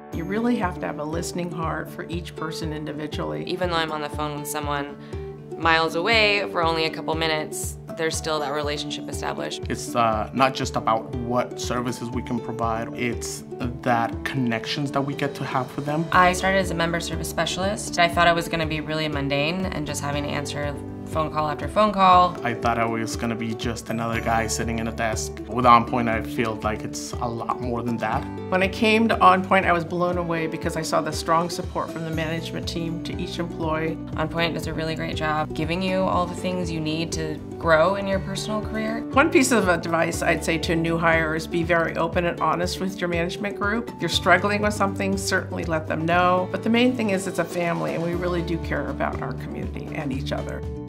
You really have to have a listening heart for each person individually. Even though I'm on the phone with someone miles away for only a couple minutes, there's still that relationship established. It's not just about what services we can provide, it's that connections that we get to have with them. I started as a member service specialist. I thought it was going to be really mundane and just having to answer phone call after phone call. I thought I was going to be just another guy sitting in a desk. With OnPoint, I feel like it's a lot more than that. When I came to OnPoint, I was blown away because I saw the strong support from the management team to each employee. OnPoint does a really great job giving you all the things you need to grow in your personal career. One piece of advice I'd say to a new hire is be very open and honest with your management group. If you're struggling with something, certainly let them know. But the main thing is it's a family and we really do care about our community and each other.